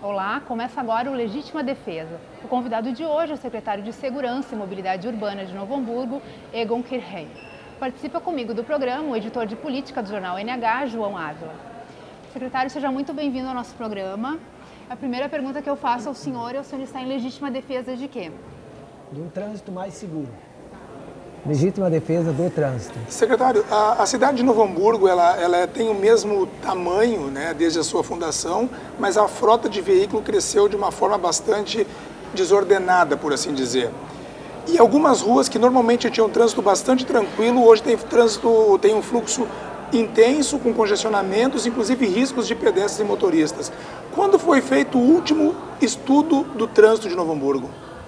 Olá, começa agora o Legítima Defesa. O convidado de hoje é o secretário de Segurança e Mobilidade Urbana de Novo Hamburgo, Egon Kirchheim. Participa comigo do programa o editor de política do jornal NH, João Ávila. Secretário, seja muito bem-vindo ao nosso programa. A primeira pergunta que eu faço ao senhor é: o senhor está em legítima defesa de quê? De um trânsito mais seguro. Legítima defesa do trânsito. Secretário, a cidade de Novo Hamburgo ela tem o mesmo tamanho, né, desde a sua fundação, mas a frota de veículo cresceu de uma forma bastante desordenada, por assim dizer. E algumas ruas que normalmente tinham trânsito bastante tranquilo, hoje tem um fluxo intenso, com congestionamentos, inclusive riscos de pedestres e motoristas. Quando foi feito o último estudo do trânsito de Novo Hamburgo?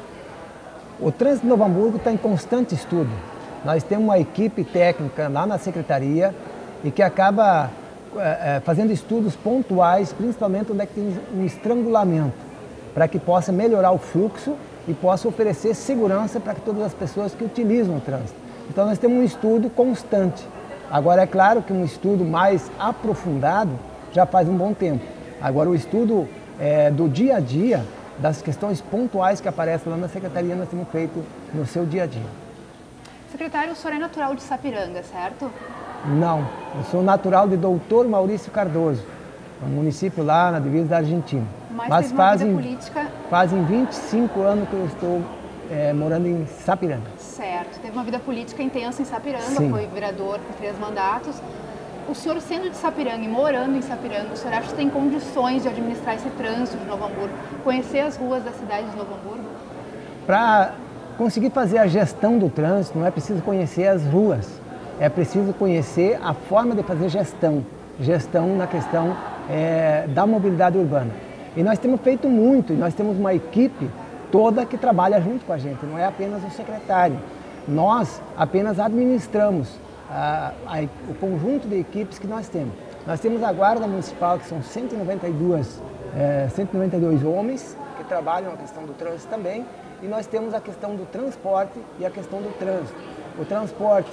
O trânsito de Novo Hamburgo está em constante estudo. Nós temos uma equipe técnica lá na secretaria e que acaba fazendo estudos pontuais, principalmente onde é que tem um estrangulamento, para que possa melhorar o fluxo e possa oferecer segurança para todas as pessoas que utilizam o trânsito. Então nós temos um estudo constante. Agora é claro que um estudo mais aprofundado já faz um bom tempo. Agora o estudo do dia a dia, das questões pontuais que aparecem lá na secretaria, nós temos feito no seu dia a dia. Secretário, o senhor é natural de Sapiranga, certo? Não, eu sou natural de Doutor Maurício Cardoso, um município lá na divisa da Argentina. Mas fazem 25 anos que eu estou morando em Sapiranga. Certo, teve uma vida política intensa em Sapiranga, Sim. Foi vereador por 3 mandatos. O senhor, sendo de Sapiranga e morando em Sapiranga, o senhor acha que tem condições de administrar esse trânsito de Novo Hamburgo, conhecer as ruas da cidade de Novo Hamburgo? Para conseguir fazer a gestão do trânsito, não é preciso conhecer as ruas, é preciso conhecer a forma de fazer gestão na questão da mobilidade urbana. E nós temos feito muito, e nós temos uma equipe toda que trabalha junto com a gente, não é apenas o secretário. Nós apenas administramos o conjunto de equipes que nós temos. Nós temos a Guarda Municipal, que são 192 homens que trabalham a questão do trânsito também, e nós temos a questão do transporte e a questão do trânsito. O transporte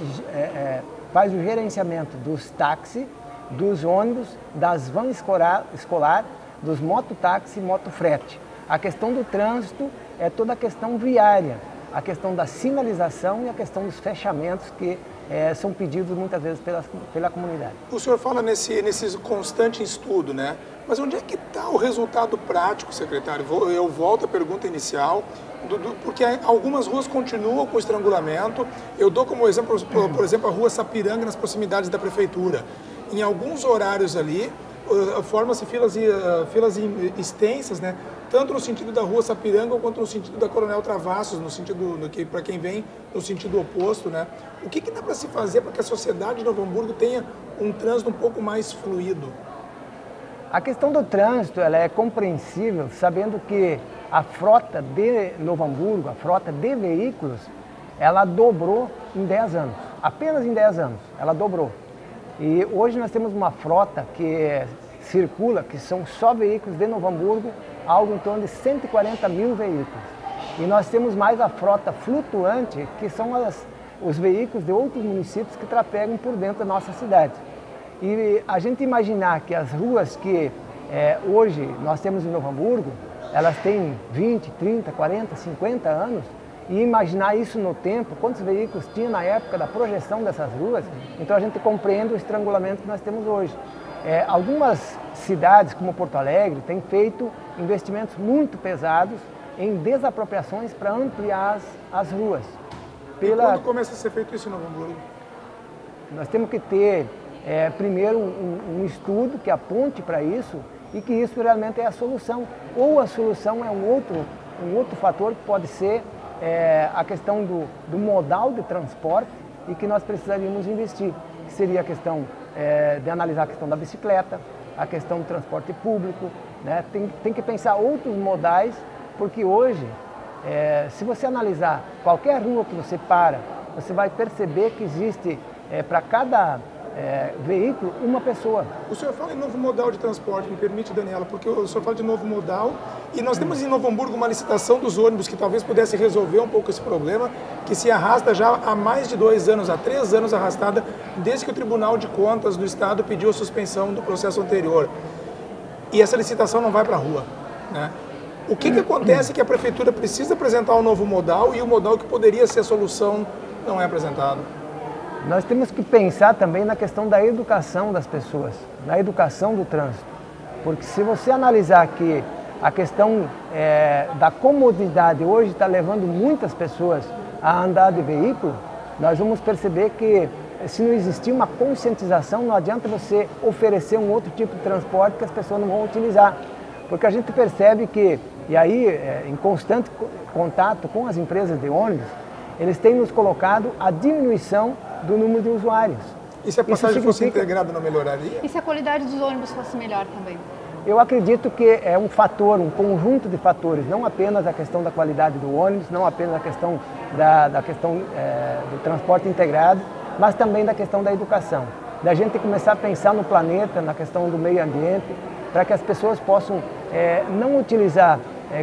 faz o gerenciamento dos táxis, dos ônibus, das vans escolar, dos mototáxi e motofrete. A questão do trânsito é toda a questão viária, a questão da sinalização e a questão dos fechamentos que são pedidos muitas vezes pela comunidade. O senhor fala nesse constante estudo, né? Mas onde é que está o resultado prático, secretário? Eu volto à pergunta inicial, porque algumas ruas continuam com estrangulamento. Eu dou como exemplo, por exemplo, a rua Sapiranga, nas proximidades da prefeitura. Em alguns horários ali, formam-se filas extensas, né? Tanto no sentido da rua Sapiranga quanto no sentido da Coronel Travassos, no sentido para quem vem no sentido oposto, né? O que dá para se fazer para que a sociedade de Novo Hamburgo tenha um trânsito um pouco mais fluido? A questão do trânsito ela é compreensível, sabendo que a frota de Novo Hamburgo, a frota de veículos, ela dobrou em 10 anos. Apenas em 10 anos, ela dobrou. E hoje nós temos uma frota que circula, que são só veículos de Novo Hamburgo, algo em torno de 140 mil veículos. E nós temos mais a frota flutuante, que são os veículos de outros municípios que trafegam por dentro da nossa cidade. E a gente imaginar que as ruas que hoje nós temos em Novo Hamburgo, elas têm 20, 30, 40, 50 anos, e imaginar isso no tempo, quantos veículos tinha na época da projeção dessas ruas, então a gente compreende o estrangulamento que nós temos hoje. Algumas cidades, como Porto Alegre, têm feito investimentos muito pesados em desapropriações para ampliar as ruas. E quando começa a ser feito isso em Novo Hamburgo? Nós temos que ter, primeiro, um estudo que aponte para isso e que isso realmente é a solução. Ou a solução é um outro fator que pode ser a questão do modal de transporte e que nós precisaríamos investir, que seria a questão de analisar a questão da bicicleta, a questão do transporte público, né? Tem que pensar outros modais, porque hoje, se você analisar qualquer rua que você para, você vai perceber que existe para cada veículo uma pessoa. O senhor fala em novo modal de transporte, me permite, Daniela, porque o senhor fala de novo modal e nós temos em Novo Hamburgo uma licitação dos ônibus que talvez pudesse resolver um pouco esse problema, que se arrasta já há mais de 2 anos, há 3 anos arrastada, desde que o Tribunal de Contas do Estado pediu a suspensão do processo anterior. E essa licitação não vai para a rua. né? O que acontece que a prefeitura precisa apresentar um novo modal e o modal que poderia ser a solução não é apresentado? Nós temos que pensar também na questão da educação das pessoas, na educação do trânsito. Porque se você analisar que a questão da comodidade hoje está levando muitas pessoas a andar de veículo, nós vamos perceber que se não existir uma conscientização, não adianta você oferecer um outro tipo de transporte que as pessoas não vão utilizar. Porque a gente percebe que, e aí em constante contato com as empresas de ônibus, eles têm nos colocado a diminuição do número de usuários. E se a passagem fosse integrada, não melhoraria? E se a qualidade dos ônibus fosse melhor também? Eu acredito que é um fator, um conjunto de fatores, não apenas a questão da qualidade do ônibus, não apenas a questão do transporte integrado, mas também da questão da educação. Da gente começar a pensar no planeta, na questão do meio ambiente, para que as pessoas possam não utilizar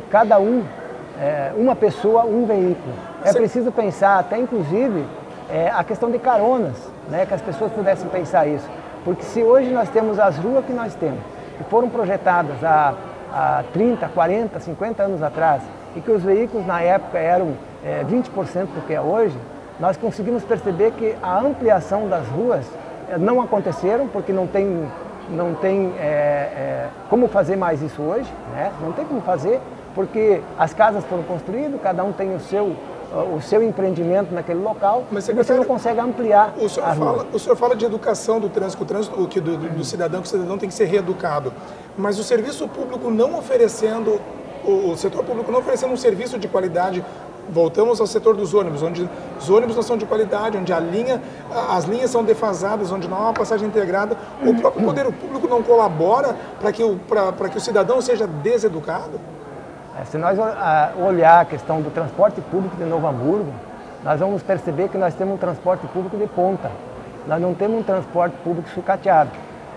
uma pessoa, um veículo. É preciso pensar até inclusive a questão de caronas, né, que as pessoas pudessem pensar isso. Porque se hoje nós temos as ruas que nós temos, que foram projetadas há 30, 40, 50 anos atrás, e que os veículos na época eram 20% do que é hoje, nós conseguimos perceber que a ampliação das ruas não aconteceram, porque não tem como fazer mais isso hoje, né? Não tem como fazer, porque as casas foram construídas, cada um tem o seu empreendimento naquele local, mas você não consegue ampliar a rua. O senhor fala de educação do trânsito, do cidadão, que o cidadão tem que ser reeducado, mas o serviço público não oferecendo, o setor público não oferecendo um serviço de qualidade. Voltamos ao setor dos ônibus, onde os ônibus não são de qualidade, onde as linhas são defasadas, onde não há uma passagem integrada. O próprio poder público não colabora para que o cidadão seja deseducado? Se nós olhar a questão do transporte público de Novo Hamburgo, nós vamos perceber que nós temos um transporte público de ponta. Nós não temos um transporte público sucateado.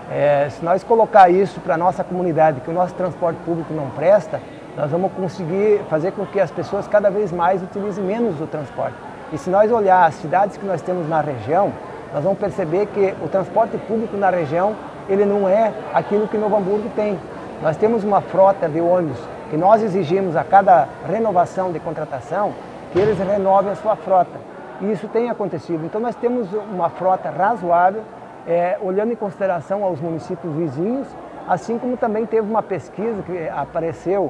Se nós colocar isso para a nossa comunidade, que o nosso transporte público não presta, nós vamos conseguir fazer com que as pessoas cada vez mais utilizem menos o transporte. E se nós olhar as cidades que nós temos na região, nós vamos perceber que o transporte público na região, ele não é aquilo que Novo Hamburgo tem. Nós temos uma frota de ônibus que nós exigimos a cada renovação de contratação que eles renovem a sua frota. E isso tem acontecido. Então nós temos uma frota razoável, olhando em consideração aos municípios vizinhos, assim como também teve uma pesquisa que apareceu,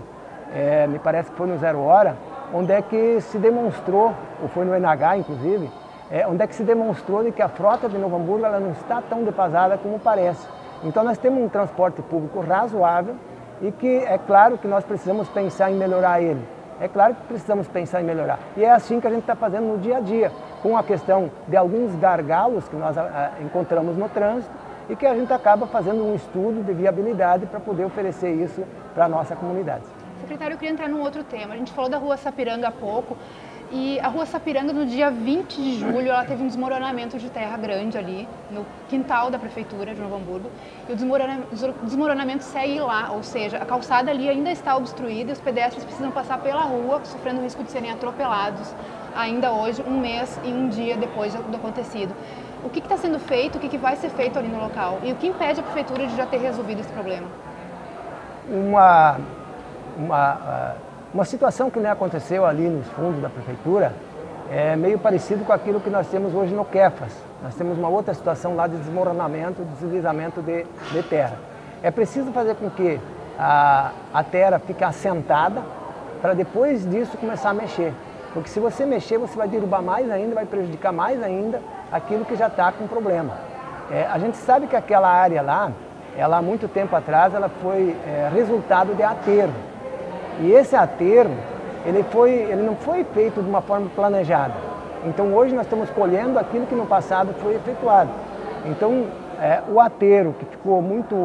me parece que foi no Zero Hora, onde é que se demonstrou, ou foi no NH inclusive, onde é que se demonstrou de que a frota de Novo Hamburgo ela não está tão defasada como parece. Então nós temos um transporte público razoável e que é claro que nós precisamos pensar em melhorar ele. É claro que precisamos pensar em melhorar. E é assim que a gente está fazendo no dia a dia, com a questão de alguns gargalos que nós encontramos no trânsito e que a gente acaba fazendo um estudo de viabilidade para poder oferecer isso para a nossa comunidade. Secretário, eu queria entrar num outro tema. A gente falou da Rua Sapiranga há pouco e a Rua Sapiranga, no dia 20 de julho, ela teve um desmoronamento de terra grande ali, no quintal da Prefeitura de Novo Hamburgo, e o desmoronamento segue lá, ou seja, a calçada ali ainda está obstruída e os pedestres precisam passar pela rua, sofrendo o risco de serem atropelados ainda hoje, um mês e um dia depois do acontecido. O que está sendo feito, o que vai ser feito ali no local e o que impede a Prefeitura de já ter resolvido esse problema? Uma situação que nem aconteceu ali nos fundos da Prefeitura é meio parecido com aquilo que nós temos hoje no Quefas. Nós temos uma outra situação lá de desmoronamento, deslizamento de terra. É preciso fazer com que a terra fique assentada para depois disso começar a mexer. Porque se você mexer, você vai derrubar mais ainda, vai prejudicar mais ainda aquilo que já está com problema. A gente sabe que aquela área lá, ela há muito tempo atrás, ela foi resultado de aterro. E esse aterro, ele não foi feito de uma forma planejada. Então hoje nós estamos colhendo aquilo que no passado foi efetuado. Então o aterro, que ficou muito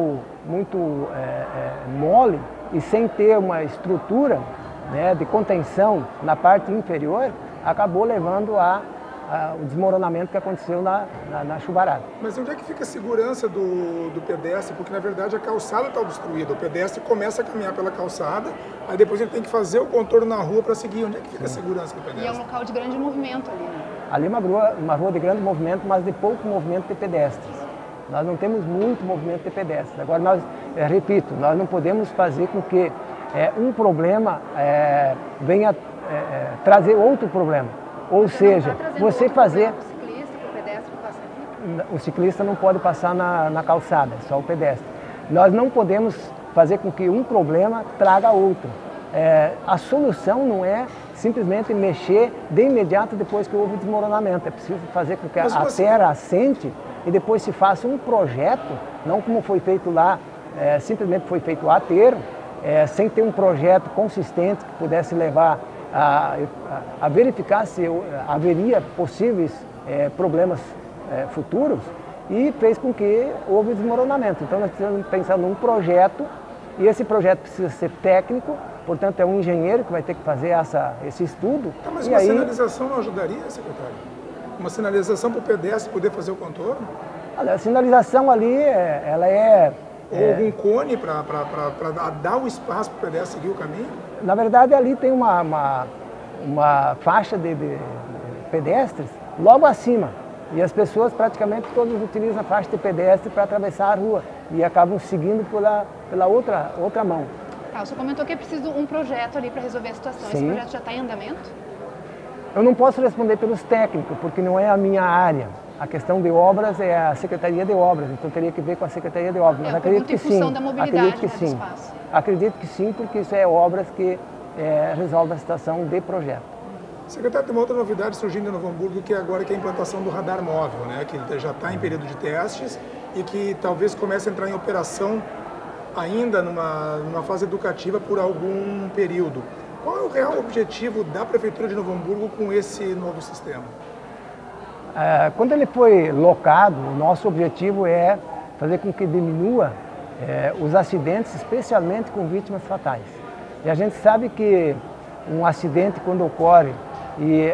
mole e sem ter uma estrutura, né, de contenção na parte inferior, acabou levando o desmoronamento que aconteceu na chuvarada. Mas onde é que fica a segurança do pedestre? Porque, na verdade, a calçada está obstruída. O pedestre começa a caminhar pela calçada, aí depois ele tem que fazer o contorno na rua para seguir. Onde é que fica a segurança do pedestre? E é um local de grande movimento ali, né? Ali é uma rua de grande movimento, mas de pouco movimento de pedestres. Nós não temos muito movimento de pedestres. Agora, repito, nós não podemos fazer com que um problema venha trazer outro problema. Ou seja, você fazer... O ciclista não pode passar na calçada, só o pedestre. Nós não podemos fazer com que um problema traga outro. A solução não é simplesmente mexer de imediato depois que houve desmoronamento. É preciso fazer com que a terra assente e depois se faça um projeto, não como foi feito lá, simplesmente foi feito o aterro, sem ter um projeto consistente que pudesse levar a verificar se haveria possíveis problemas futuros, e fez com que houve desmoronamento. Então nós precisamos pensar num projeto, e esse projeto precisa ser técnico, portanto é um engenheiro que vai ter que fazer esse estudo. Mas uma sinalização não ajudaria, secretário? Uma sinalização para o pedestre poder fazer o contorno? Olha, a sinalização ali, ela ou algum cone para dar o espaço para o pedestre seguir o caminho? Na verdade, ali tem uma faixa de pedestres logo acima. E as pessoas praticamente todas utilizam a faixa de pedestre para atravessar a rua e acabam seguindo pela outra mão. Tá, o senhor comentou que é preciso um projeto ali para resolver a situação. Sim. Esse projeto já está em andamento? Eu não posso responder pelos técnicos, porque não é a minha área. A questão de obras é a Secretaria de Obras, então teria que ver com a Secretaria de Obras. Mas acredito que sim. Da mobilidade, acredito que sim. Do espaço. Acredito que sim, porque isso é obras que resolvem a situação de projeto. Secretário, tem uma outra novidade surgindo em Novo Hamburgo, que é agora a implantação do radar móvel, né? Que já está em período de testes e que talvez comece a entrar em operação ainda numa fase educativa por algum período. Qual é o real objetivo da Prefeitura de Novo Hamburgo com esse novo sistema? Quando ele foi locado, o nosso objetivo é fazer com que diminua os acidentes, especialmente com vítimas fatais. E a gente sabe que um acidente, quando ocorre e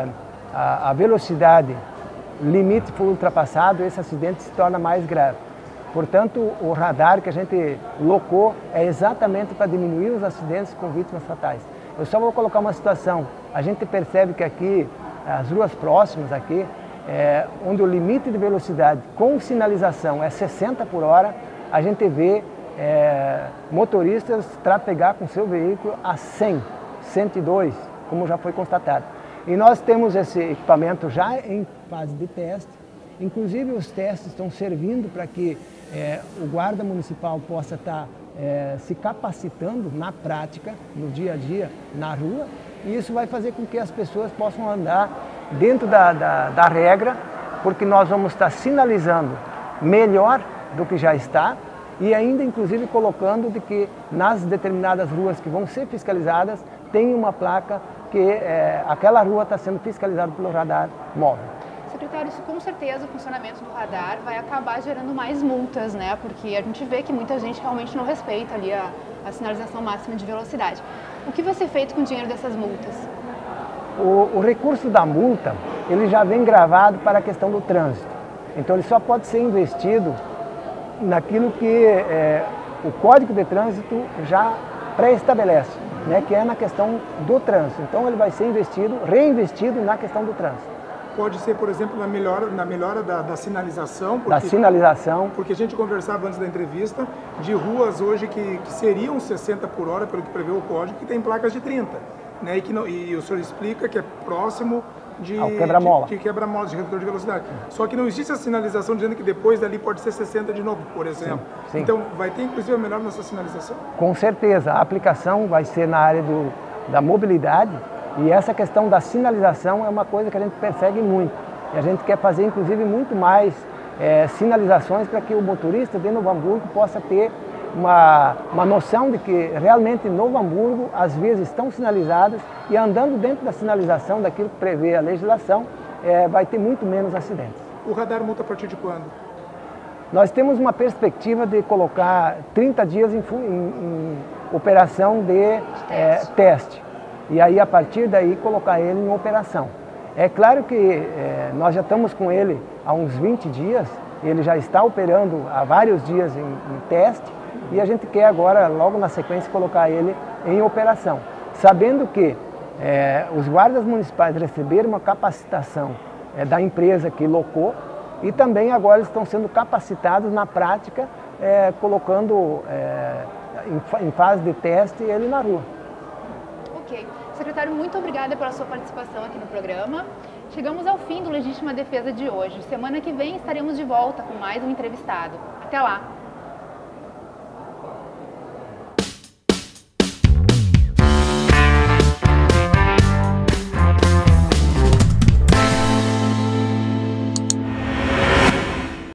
a velocidade limite for ultrapassado, esse acidente se torna mais grave. Portanto, o radar que a gente locou é exatamente para diminuir os acidentes com vítimas fatais. Eu só vou colocar uma situação. A gente percebe que aqui, as ruas próximas aqui, onde o limite de velocidade com sinalização é 60 por hora, a gente vê motoristas trafegar com seu veículo a 100, 102, como já foi constatado. E nós temos esse equipamento já em fase de teste. Inclusive os testes estão servindo para que o guarda municipal possa estar se capacitando na prática, no dia a dia, na rua, e isso vai fazer com que as pessoas possam andar dentro da regra, porque nós vamos estar sinalizando melhor do que já está e ainda inclusive colocando de que nas determinadas ruas que vão ser fiscalizadas tem uma placa que aquela rua está sendo fiscalizada pelo radar móvel. Secretário, isso com certeza o funcionamento do radar vai acabar gerando mais multas, né? Porque a gente vê que muita gente realmente não respeita ali a sinalização máxima de velocidade. O que vai ser feito com o dinheiro dessas multas? O recurso da multa, ele já vem gravado para a questão do trânsito. Então ele só pode ser investido naquilo que o Código de Trânsito já pré-estabelece, né? Que é na questão do trânsito. Então ele vai ser reinvestido na questão do trânsito. Pode ser, por exemplo, na melhora da sinalização. Da sinalização. Porque a gente conversava antes da entrevista de ruas hoje que seriam 60 por hora, pelo que prevê o código, que tem placas de 30. Né? E o senhor explica que é próximo de quebra-mola, de redutor de velocidade. Só que não existe a sinalização dizendo que depois dali pode ser 60 de novo, por exemplo. Sim, sim. Então, vai ter inclusive a melhora nessa sinalização? Com certeza. A aplicação vai ser na área da mobilidade. E essa questão da sinalização é uma coisa que a gente persegue muito. E a gente quer fazer, inclusive, muito mais sinalizações para que o motorista de Novo Hamburgo possa ter uma noção de que realmente em Novo Hamburgo as vias estão sinalizadas e andando dentro da sinalização, daquilo que prevê a legislação, vai ter muito menos acidentes. O radar multa a partir de quando? Nós temos uma perspectiva de colocar 30 dias em operação de teste. E aí, a partir daí, colocar ele em operação. É claro que nós já estamos com ele há uns 20 dias, ele já está operando há vários dias em teste, e a gente quer agora, logo na sequência, colocar ele em operação. Sabendo que os guardas municipais receberam uma capacitação da empresa que locou, e também agora estão sendo capacitados na prática, colocando em fase de teste, ele na rua. Ok. Secretário, muito obrigada pela sua participação aqui no programa. Chegamos ao fim do Legítima Defesa de hoje. Semana que vem estaremos de volta com mais um entrevistado. Até lá!